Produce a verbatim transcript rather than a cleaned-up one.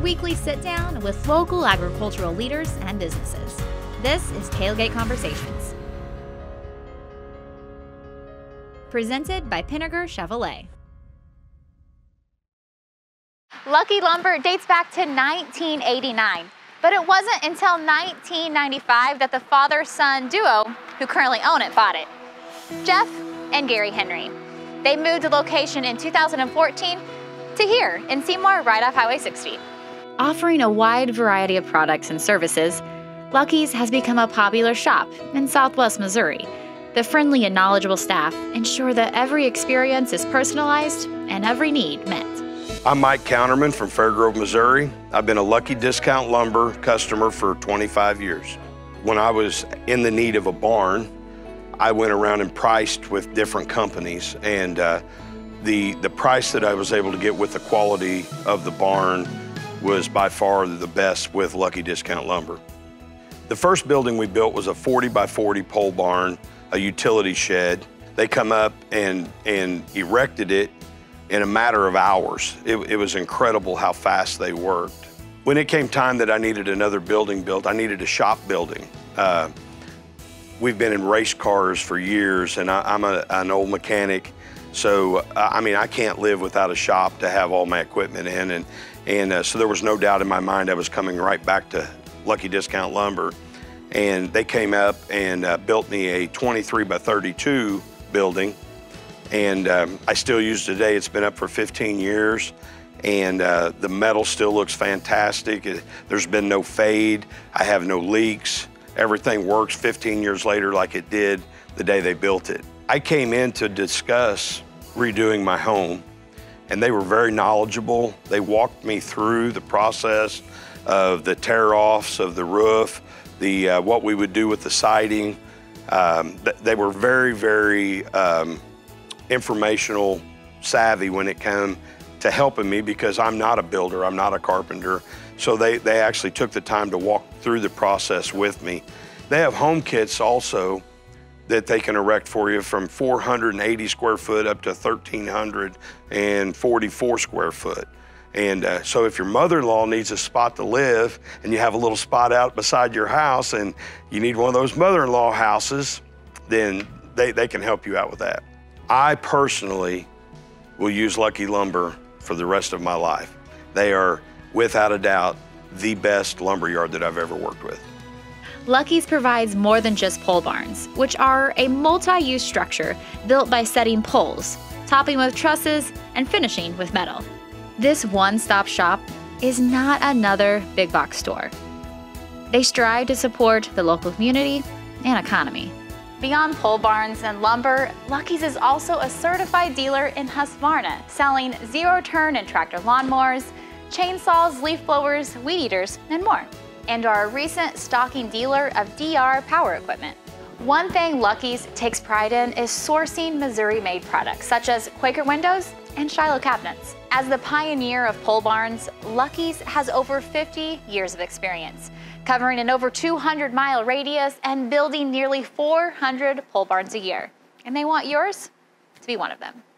weekly sit-down with local agricultural leaders and businesses. This is Tailgate Conversations. Presented by Pinnaker Chevrolet. Lucky Lumber dates back to nineteen eighty-nine, but it wasn't until nineteen ninety-five that the father-son duo who currently own it bought it. Jeff and Gary Henry. They moved the location in two thousand fourteen to here in Seymour, right off Highway sixty. Offering a wide variety of products and services, Lucky's has become a popular shop in Southwest Missouri. The friendly and knowledgeable staff ensure that every experience is personalized and every need met. I'm Mike Counterman from Fairgrove, Missouri. I've been a Lucky Discount Lumber customer for twenty-five years. When I was in the need of a barn, I went around and priced with different companies, and uh, the, the price that I was able to get with the quality of the barn was by far the best with Lucky Discount Lumber. The first building we built was a forty by forty pole barn, a utility shed. They come up and, and erected it in a matter of hours. It, it was incredible how fast they worked. When it came time that I needed another building built, I needed a shop building. Uh, we've been in race cars for years, and I, I'm a, an old mechanic, so uh, I mean, I can't live without a shop to have all my equipment in, and, and uh, so there was no doubt in my mind I was coming right back to Lucky Discount Lumber. And they came up and uh, built me a twenty-three by thirty-two building. And um, I still use it today. It's been up for fifteen years, and uh, the metal still looks fantastic. It, there's been no fade. I have no leaks. Everything works fifteen years later like it did the day they built it. I came in to discuss redoing my home, and they were very knowledgeable. They walked me through the process of the tear-offs of the roof, the uh, what we would do with the siding. Um, they were very, very um, informational savvy when it came to helping me, because I'm not a builder, I'm not a carpenter. So they, they actually took the time to walk through the process with me. They have home kits also that they can erect for you from four hundred eighty square foot up to one thousand three hundred forty-four square foot. And uh, so if your mother-in-law needs a spot to live and you have a little spot out beside your house and you need one of those mother-in-law houses, then they, they can help you out with that. I personally will use Lucky Lumber for the rest of my life. They are, without a doubt, the best lumber yard that I've ever worked with. Lucky's provides more than just pole barns, which are a multi-use structure built by setting poles, topping with trusses, and finishing with metal. This one-stop shop is not another big box store. They strive to support the local community and economy. Beyond pole barns and lumber, Lucky's is also a certified dealer in Husqvarna, selling zero-turn and tractor lawnmowers, chainsaws, leaf blowers, weed eaters, and more, and are a recent stocking dealer of D R power equipment. One thing Lucky's takes pride in is sourcing Missouri-made products, such as Quaker windows and Shiloh cabinets. As the pioneer of pole barns, Lucky's has over fifty years of experience, covering an over two hundred mile radius and building nearly four hundred pole barns a year. And they want yours to be one of them.